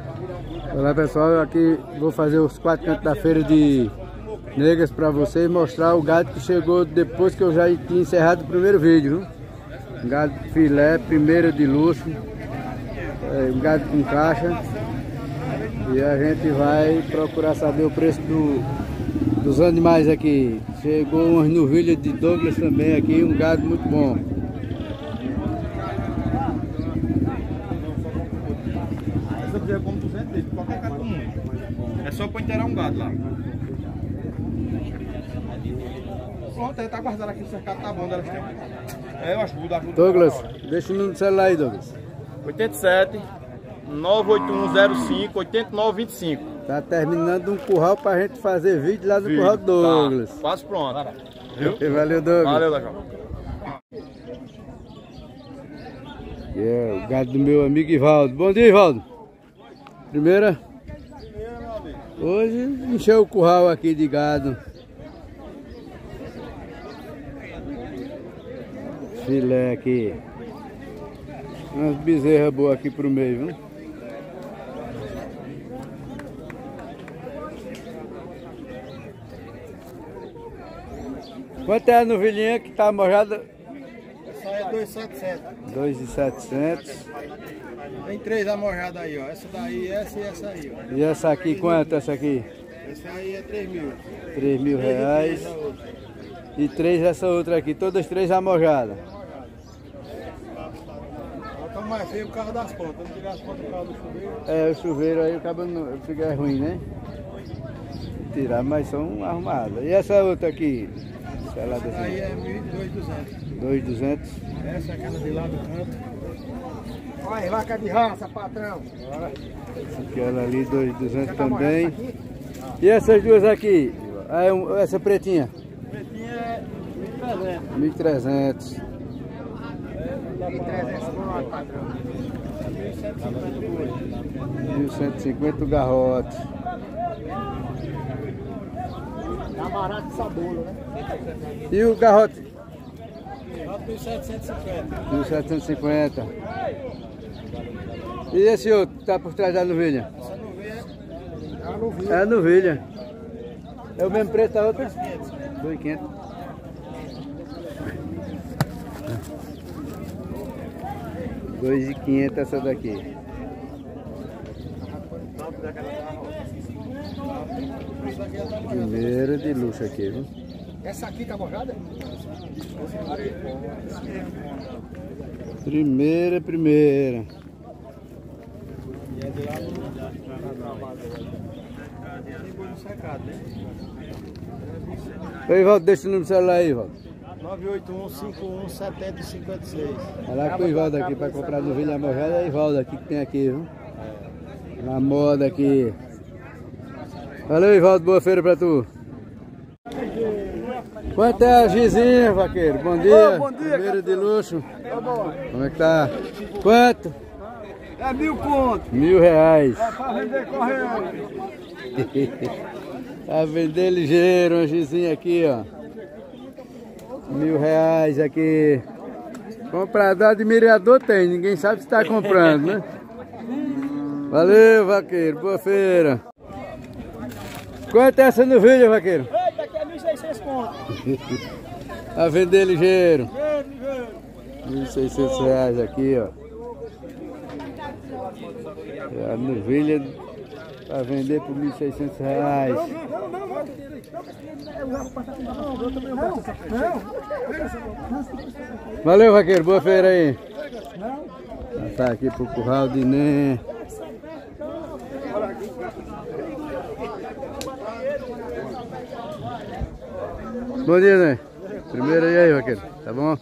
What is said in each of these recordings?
Olá pessoal, aqui vou fazer os 4 cantos da feira de Negras para vocês, mostrar o gado que chegou depois que eu já tinha encerrado o primeiro vídeo, viu? Um gado filé, primeiro de luxo, um gado com caixa, e a gente vai procurar saber o preço dos animais aqui. Chegou umas novilhas de Douglas também aqui, um gado muito bom. Se eu quiser como 200 litros, qualquer cara do mundo. É só para inteirar um gado lá. Pronto, ele tá guardado aqui, o cercado tá bom, elas têm. Eu ajudo. Douglas, deixa o número do celular aí, Douglas. 87 98105 8925. Tá terminando um curral pra gente fazer vídeo lá no curral do Douglas. Tá, quase pronto. Viu? Valeu, Douglas. Valeu, Dacão. O gado do meu amigo Ivaldo. Bom dia, Ivaldo. Primeira. Hoje encheu o curral aqui de gado. Filé aqui. Umas bezerras boas aqui pro meio, viu? Quanto é a novilhinha que tá mojada? Essa aí é 2,700. 2.700. Tem 3 amojadas aí, ó. Essa daí, essa e essa aí, ó. E essa aqui, quanto essa aqui? Essa aí é 3 mil. 3.000 reais. E 3 essa outra aqui, todas 3 amojadas. Tá mais feio o carro das pontas. Não tirar as pontas do carro do chuveiro. É, o chuveiro aí acaba fica ruim, né? Tirar, mas são arrumadas. E essa outra aqui? Essa daí é 2.200. 2.200. Essa é aquela de lá do canto. Olha, vaca de raça, patrão. Aquela ali, 2.200 também. E essas duas aqui? Essa pretinha? Pretinha é 1.300. 1.300. 1.300 patrão. 1.150 o garrote. Tá barato de sabor, né? E o garrote? Garrote 1.750. 1.750. E esse outro que tá por trás da novilha? Essa novilha é a novilha. É a novilha. É o mesmo preço da outra? 2.500. 2.500 essa daqui. Primeira de luxo aqui, viu? Essa aqui tá mojada? Primeira. E é de lá do secado, né? Ô, Ivaldo, deixa o número do celular aí, Ivaldo. 981517056. Vai lá com o Ivaldo aqui para comprar novilha mojada. É Ivaldo aqui que tem aqui, viu? Na moda aqui. Valeu, Ivaldo, boa feira pra tu. Quanto é a Gizinha, vaqueiro? Bom dia. Bom dia, primeiro de luxo. Tá bom. Como é que tá? Quanto? É 1.000 conto. R$1.000. É pra vender correndo. Pra vender ligeiro, uma Gizinha aqui, ó. R$1.000 aqui. Comprador admirador tem, ninguém sabe se tá comprando, né? Valeu, vaqueiro, boa feira. Quanto é essa novilha, vaqueiro? Eita, aqui é 1.600 conto. A vender ligeiro. Ligeiro. R$1.600 aqui, ó. A novilha para vender por R$1.600. Valeu, vaqueiro, boa feira aí. Passar aqui pro curral de Né. Bom dia, Né? Primeiro aí, vaqueiro, tá bom?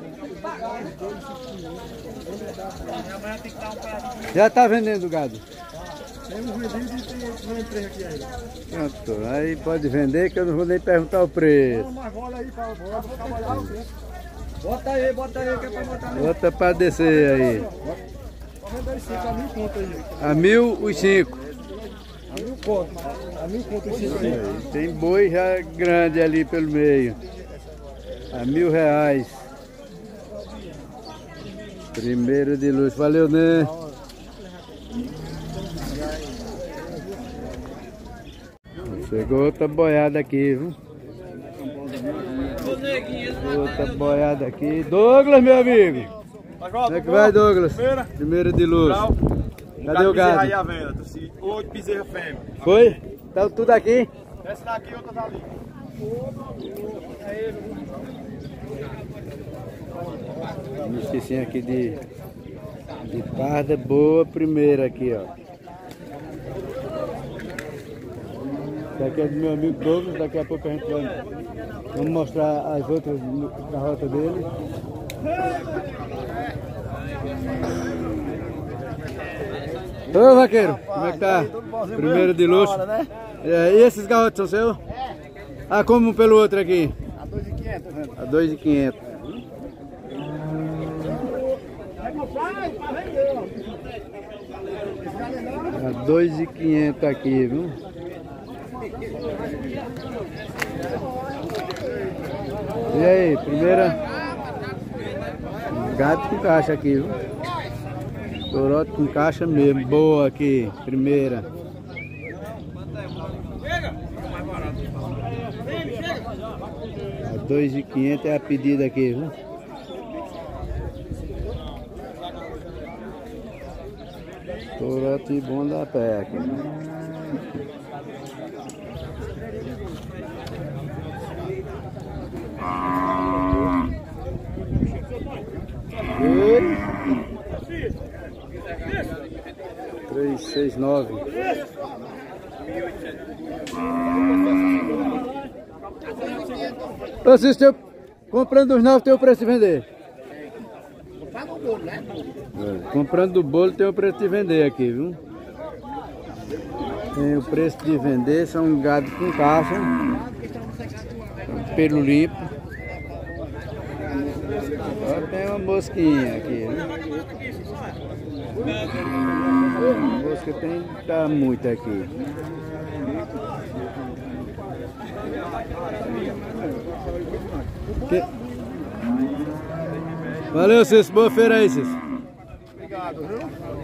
Já tá vendendo o gado? Temos vendido e tem empresa aqui ainda. Pronto, aí pode vender que eu não vou nem perguntar o preço. Mas bola aí pra trabalhar. Bota aí que é pra botar. Bota pra descer aí. Pode vender 5 a 1.000 conto aí. A 1.000 os 5. A 1.000 conto. A 1.000 conto os 5 aí. Tem boi já grande ali pelo meio. A R$1.000. Primeiro de luxo. Valeu, né? Chegou outra boiada aqui, viu? Outra boiada aqui. Douglas, meu amigo! Como é que vai, Douglas? Primeira de luz. Cadê o gado? Aí a venda, 8 bezerra fêmea. Foi? Tá tudo aqui? Essa daqui e outra dali. Uma esquecinha aqui de parda boa primeira aqui, ó. Essa aqui é do meu amigo Douglas, daqui a pouco a gente vamos mostrar as outras garrotas dele. Ô vaqueiro, como é que tá? Primeiro de luxo. E esses garrotes são seus? Ah, como um pelo outro aqui? A 2.500. A 2.500. A 2.500 aqui, viu? E aí, primeira gato com caixa aqui, viu? Corote com caixa mesmo, boa aqui, primeira. A 2.500 é a pedida aqui, viu? Corote bom da pé aqui. E 369. Francisco, comprando os novos tem o preço de vender. Comprando do bolo tem o preço de vender aqui, viu? Tem o preço de vender, são gado com caixa, pelo limpo. Agora tem uma mosquinha aqui, né? A mosca tem que tá muito aqui. Valeu, Cícero. Boa feira aí, Cícero. Obrigado, viu?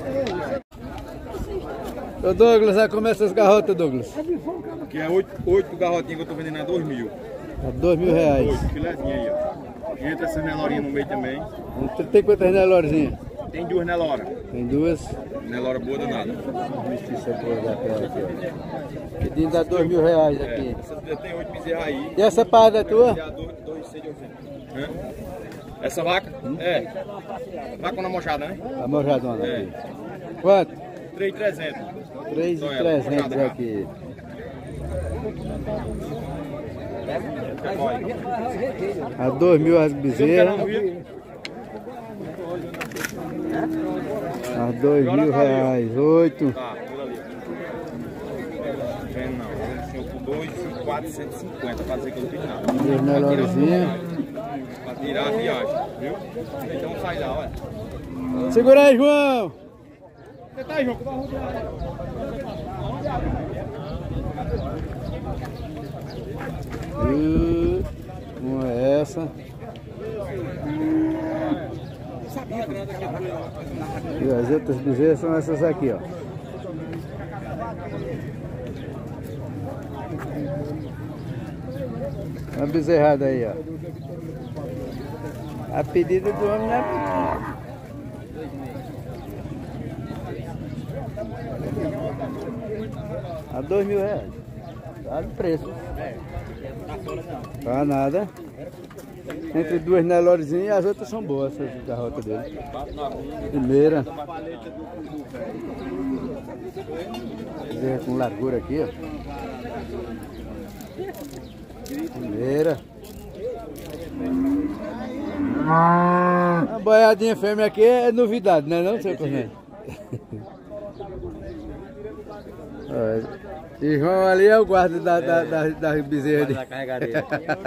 Ô Douglas, aí começa as garrotas, Douglas. Aqui é 8 garrotinhas que eu tô vendendo a 2.000. A R$2.000. 8, filezinha aí, ó. E entra essas nelorinhas no meio também. Tem quantas nelorzinhas? Tem 2 nelora. Tem duas. Nelora boa danada. Justiça boa daquela aqui, ó. Pedindo a R$2.000 aqui. Essa tem 8 bezerras aí. E essa parda é tua? Essa vaca? É. Vaca na mochada, né? A mojadona É. aqui. Quanto? 3.300. 3.300 aqui. A R$2.000 as bezerras. A R$2.000, 8. Tá, tudo ali. Vendo não. Por 2.450 pra dizer que eu não fiz nada. Duas melhorzinhas. Pra tirar a viagem, viu? Então sai lá, olha. Segura aí, João! Você tá aí, João? Que vai rodear. Uma é essa. E as outras bezerras são essas aqui, ó. Uma bezerrada aí, ó. A pedida do homem não é... A R$2.000. Tá no preço. Tá nada. Entre duas nelorzinhas e as outras são boas, essas garrotas dele. Primeira. Com largura aqui, ó. Primeira. A boiadinha fêmea aqui é novidade, né não, seu Cornélio? E João ali é o guarda da bezerra. Da carregadeira.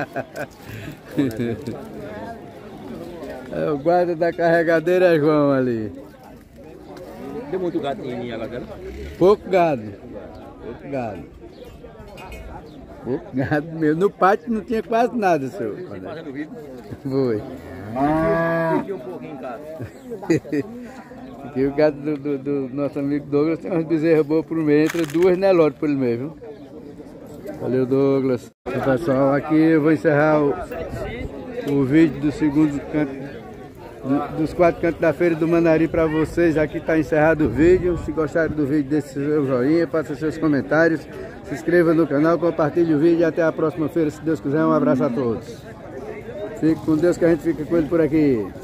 É o guarda da carregadeira, é João ali. Tem muito gado em ela, cara? Pouco gado. Pouco gado. Pouco gado mesmo. No pátio não tinha quase nada, senhor. Foi. Fiquei um pouquinho em casa. Aqui o gado do nosso amigo Douglas tem umas bezerras boas por mês, entra 2 nelotes por mês, viu? Valeu, Douglas. Então, pessoal, aqui eu vou encerrar o vídeo do segundo canto, dos 4 cantos da feira do Manari para vocês. Aqui está encerrado o vídeo. Se gostaram do vídeo, deixe seu joinha, faça seus comentários, se inscreva no canal, compartilhe o vídeo e até a próxima feira, se Deus quiser. Um abraço a todos. Fique com Deus que a gente fica com ele por aqui.